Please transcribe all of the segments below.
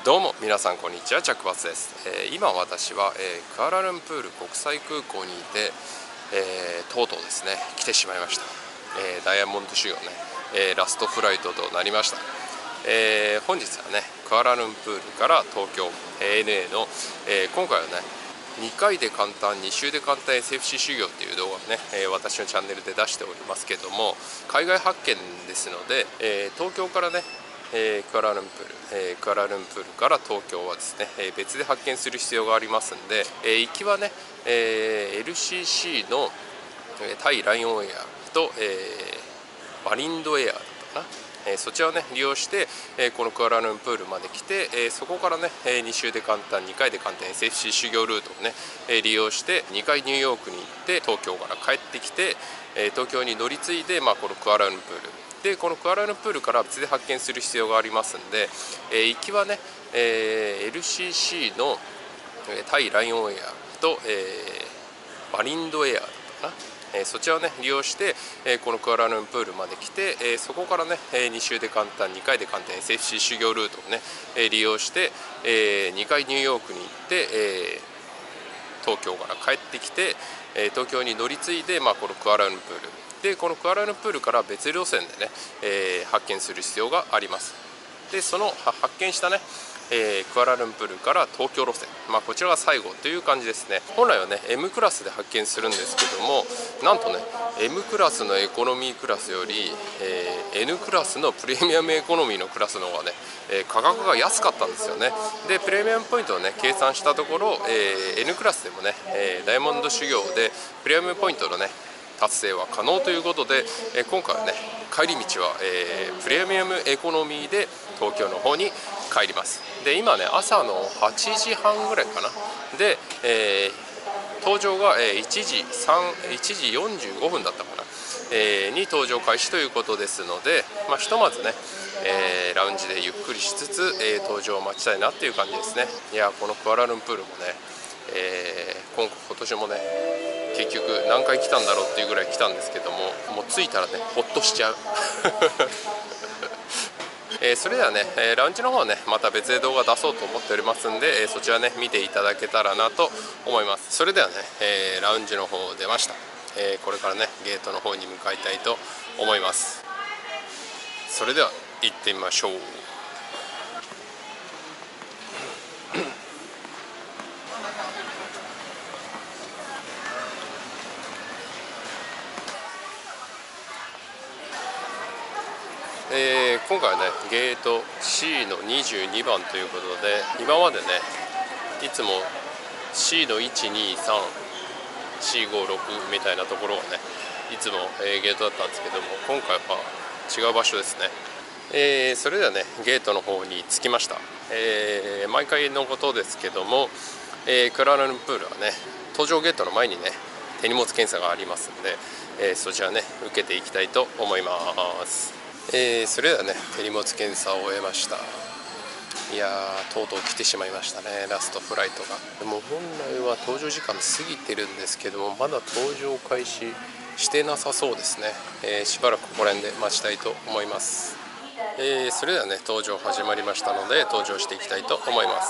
どうも皆さんこんにちは、ジャックバツです。今私は、クアラルンプール国際空港にいて、とうとうですね来てしまいました。ダイヤモンド修行ね、ラストフライトとなりました。本日はねクアラルンプールから東京 ANA の、今回はね2回で簡単2週で簡単 SFC 修行っていう動画をね、私のチャンネルで出しておりますけども、海外発見ですので、東京からねクアラルンプールから東京はですね、別で発見する必要がありますんで、行きはね、LCC のタイライオンエアと、バリンドエアだったかな、そちらをね利用して、このクアラルンプールまで来て、そこからね2週で簡単2回で簡単 SFC 修行ルートをね利用して2回ニューヨークに行って東京から帰ってきて、東京に乗り継いで、このクアラルンプールでこのクアラルンプールから別で発見する必要がありますんで、行きはね、LCC のタイライオンエアと、バリンドエアだったかな、そちらをね利用して、このクアラルンプールまで来て、そこからね2週で簡単2回で簡単 SFC 修行ルートをね利用して、2回ニューヨークに行って、東京から帰ってきて、東京に乗り継いで、このクアラルンプールでこのクアラルンプールから別路線でね、発見する必要があります。でその発見したねクアラルンプールから東京路線、こちらが最後という感じですね。本来はね M クラスで発見するんですけども、なんとね M クラスのエコノミークラスより、N クラスのプレミアムエコノミーのクラスの方がね、価格が安かったんですよね。でプレミアムポイントをね計算したところ、N クラスでもね、ダイヤモンド修行でプレミアムポイントのね達成は可能ということで、今回はね帰り道は、プレミアムエコノミーで東京の方に帰ります。で今ね朝の8時半ぐらいかなで、搭乗が1時45分だったかな、に搭乗開始ということですので、ひとまずね、ラウンジでゆっくりしつつ、搭乗を待ちたいなっていう感じですね。いやこのクアラルンプールもね、今年もね結局何回来たんだろうっていうぐらい来たんですけども、もう着いたらねほっとしちゃうそれではねラウンジの方はねまた別で動画出そうと思っておりますんで、そちらね見ていただけたらなと思います。それではね、ラウンジの方出ました。これからねゲートの方に向かいたいと思います。それでは行ってみましょう。今回はねゲート C の22番ということで、今までねいつも C の1234566みたいなところがねいつも、ゲートだったんですけども、今回は違う場所ですね。それではねゲートの方に着きました。毎回のことですけども、クアラルンプールはね搭乗ゲートの前にね手荷物検査がありますので、そちらね受けていきたいと思います。それではね手荷物検査を終えました。いやーとうとう来てしまいましたね、ラストフライトが。でも本来は搭乗時間過ぎてるんですけども、まだ搭乗開始してなさそうですね。しばらくここら辺で待ちたいと思います。それではね搭乗始まりましたので搭乗していきたいと思います。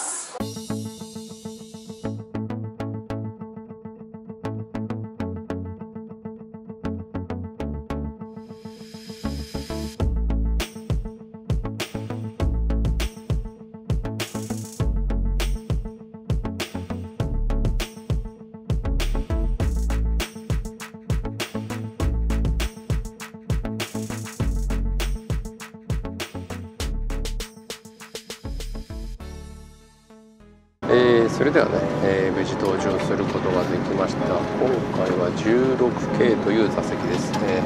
それではね、無事搭乗することができました。今回は 16K という座席ですね。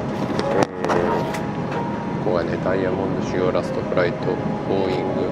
ここがねダイヤモンド修行ラストフライトボーイング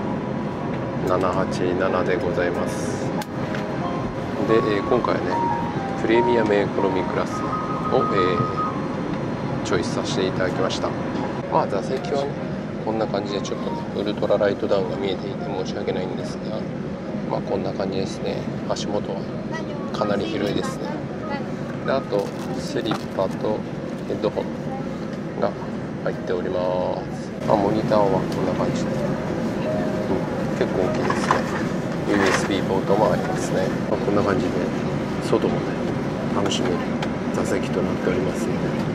787でございます。で、今回はねプレミアムエコノミークラスを、チョイスさせていただきました。座席はねこんな感じでちょっとねウルトラライトダウンが見えていて申し訳ないんですが、こんな感じですね。足元はかなり広いですね。であとスリッパとヘッドホンが入っております。モニターはこんな感じで、 結構大きいですね。 USB ポートもありますね。こんな感じで外もね楽しめる座席となっておりますの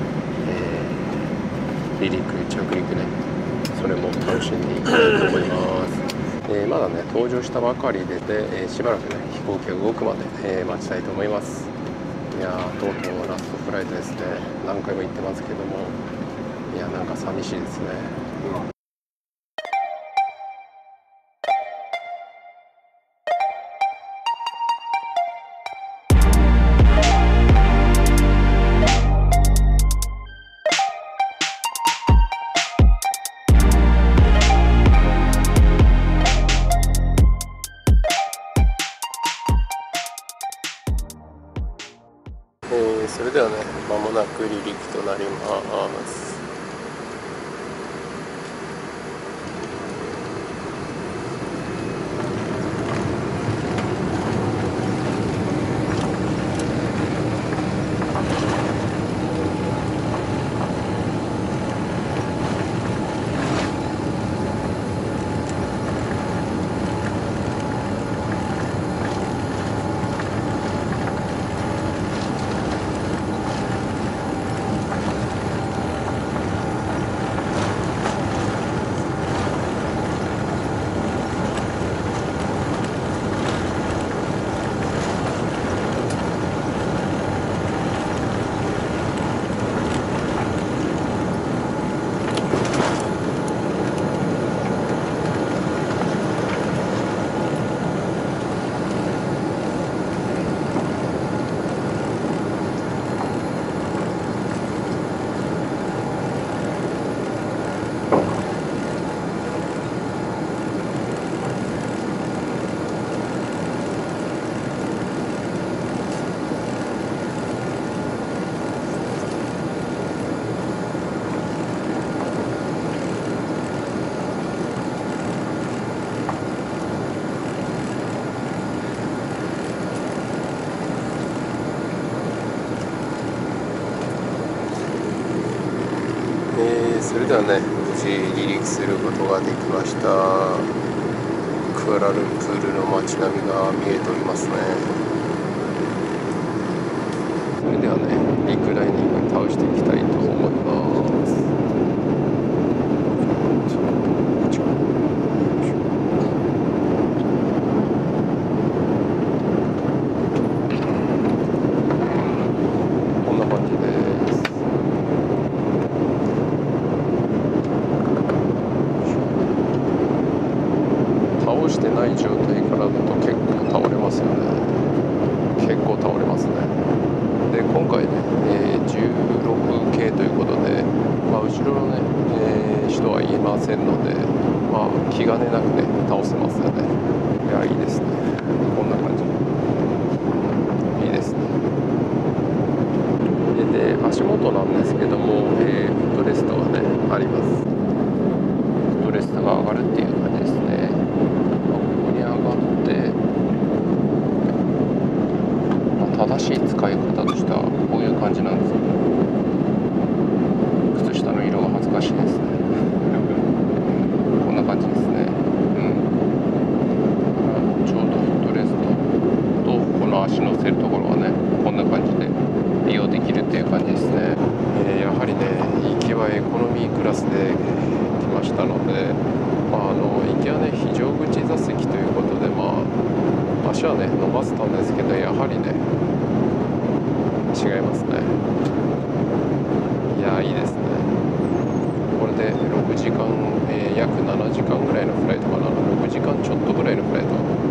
で、離陸着陸ね、それも楽しんでいきたいと思います。まだね登場したばかりで、しばらくね飛行機が動くまで、待ちたいと思います。いやー、とうとうラストフライトですね。何回も言ってますけども、いや、なんか寂しいですね。それではね、間もなく離陸となります。それではね、無事離陸することができました。クアラルンプールの街並みが見えておりますね。それではね、リクライニング倒していきたいと思います。こんな感じです。倒してない状態からだと結構倒れますよね。結構倒れますね。で、今回ね、16系ということで、後ろのね、人はいませんので、気兼ねなくね倒せますよね。いや、いいですね。こんな感じいいですね。で、足元なんですけども、フットレストがねあります。フットレストが上がるっていう感じですね。正しい使い方としてはこういう感じなんですけど、靴下の色が恥ずかしいですね。こんな感じですね。ちょうどフットレストとこの足のせるところはね、こんな感じで利用できるっていう感じですね。やはりね、行きはエコノミークラスで来ましたので、行きはね非常口座席ということで、足はね伸ばせたんですけど、やはりね違いますね。いや、いいですね。これで6時間、約7時間ぐらいのフライトかな。6時間ちょっとぐらいのフライト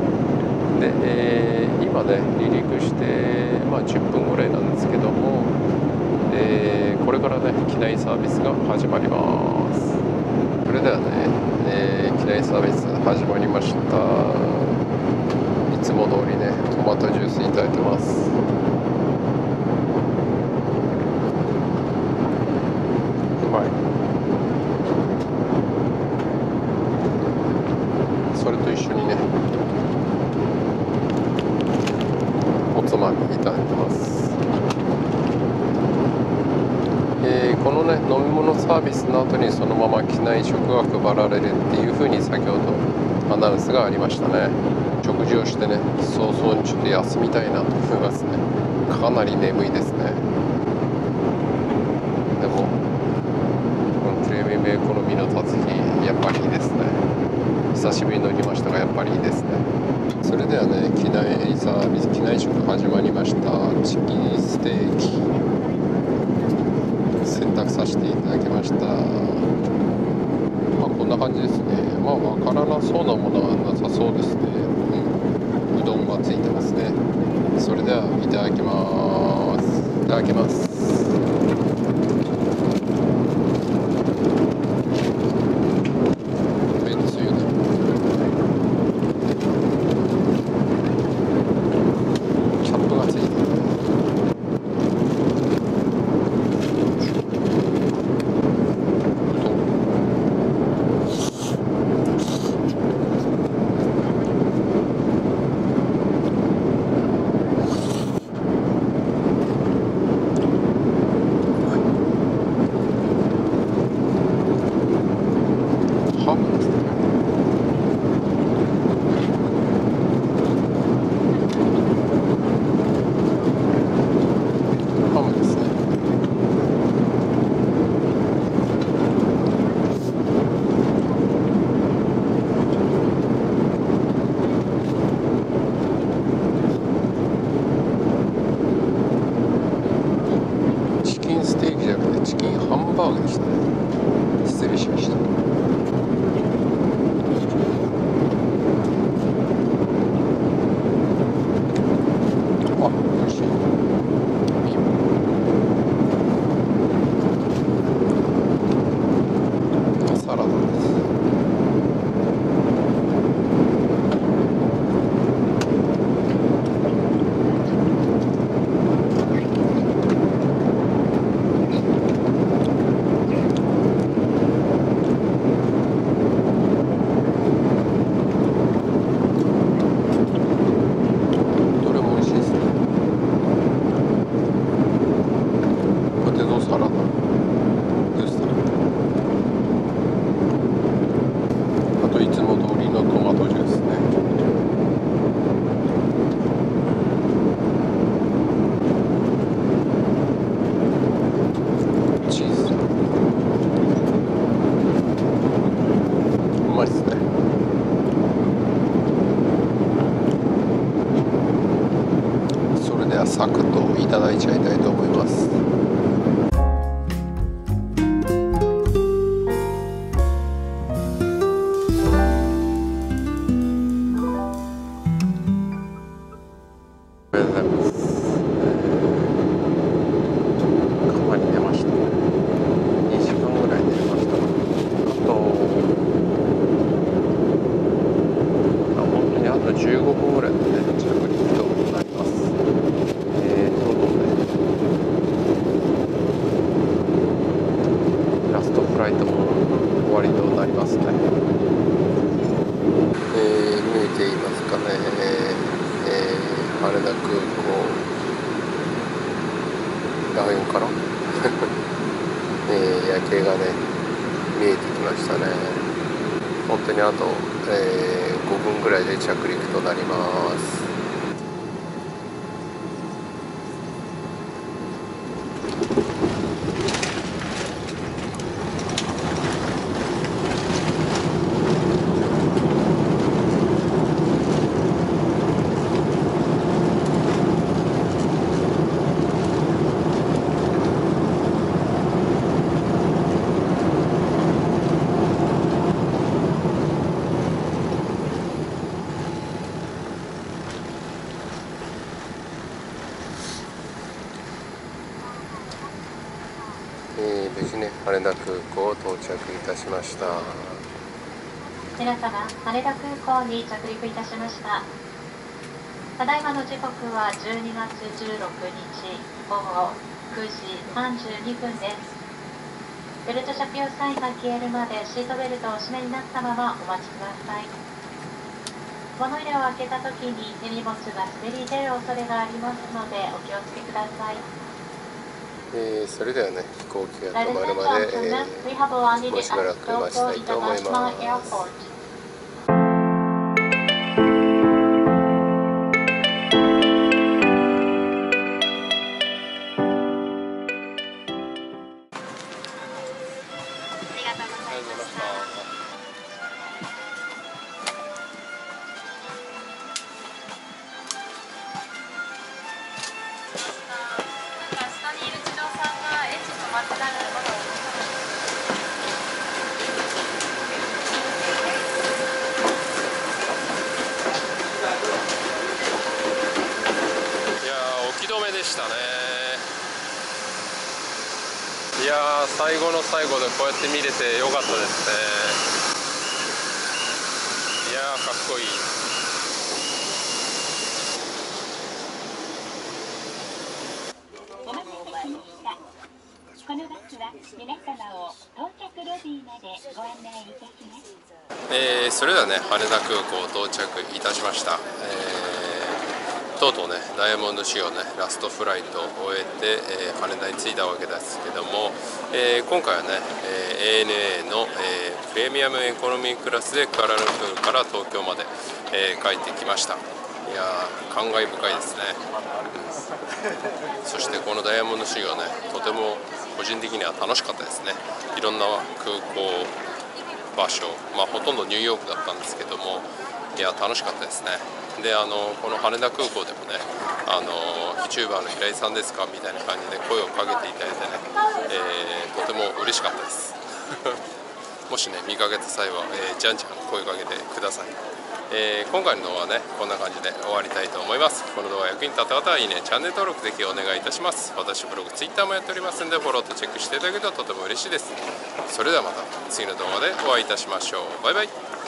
で、今ね離陸して10分ぐらいなんですけども、これからね機内サービスが始まります。それではね、機内サービス始まりました。いつも通りねトマトジュースいただいてます。うまい。それと一緒にねおつまみいただいてます。このね飲み物サービスの後にそのまま機内食が配られるっていう風に先ほどアナウンスがありましたね。食事をしてね、早々にちょっと休みたいなと思いますね。かなり眠いですね。でもこのプレミアムエコノミーの達人やっぱりいいですね。久しぶりに乗りましたがやっぱりいいですね。それではね、機内サービス、機内食始まりました。チキンステーキ選択させていただきました。こんな感じですね。わからなそうなものはなさそうですね。うどんがついてますね。それではいただきます。いただきます。めんつゆね。キャップがついてる。ハムですね。ハムですね。チキンステーキじゃなくてチキンハンバーグでしたね。失礼しました。美味しい。サラダです。どれも美味しいですね。ポテトサラダ、グスタ、あといつも通りのトマトジュースね。チーズ、うまいっすね。それではサクッといただいちゃいたいと思います。ありがとうございます。かなり寝ましたね。2時間ぐらい寝ました。本当にあと15分ぐらいでね、着陸となります。とうとうね、ラストフライトも終わりとなりますね。見えていますかね。羽田空港ライオンかな夜景がね見えてきましたね。本当にあと、5分ぐらいで着陸となります。無事ね、羽田空港到着いたしました。 皆様、羽田空港に着陸いたしました。ただいまの時刻は12月16日午後9時32分です。ベルト着用サインが消えるまでシートベルトをお締めになったままお待ちください。物入れを開けた時に手荷物が滑り出る恐れがありますのでお気をつけください。 それではね、飛行機が止まるまで、もうしばらく待ちたいと思います。 いやー、最後の最後でこうやって見れてよかったですね。いやー、かっこいい。 お待たせしました。このバスは皆様を到着ロビーまでご案内いたします。 それではね、羽田空港到着いたしました。とうとうね、ダイヤモンド仕様ね、ラストフライトを終えて、羽田に着いたわけですけども、今回はね、ANA の、プレミアムエコノミークラスでクアラルンプールから東京まで、帰ってきました。いやー、感慨深いですね。そしてこのダイヤモンド仕様ね、とても個人的には楽しかったですね。いろんな空港場所、ほとんどニューヨークだったんですけども、いや楽しかったですね。でこの羽田空港でもね、YouTuber の平井さんですかみたいな感じで声をかけていただいてね、とても嬉しかったですもしね見かけた際は、じゃんじゃん声かけてください。今回の動画はねこんな感じで終わりたいと思います。この動画役に立った方はいいね、チャンネル登録ぜひお願いいたします。私ブログ、Twitter もやっておりますのでフォローとチェックしていただけるととても嬉しいです。それではまた次の動画でお会いいたしましょう。バイバイ。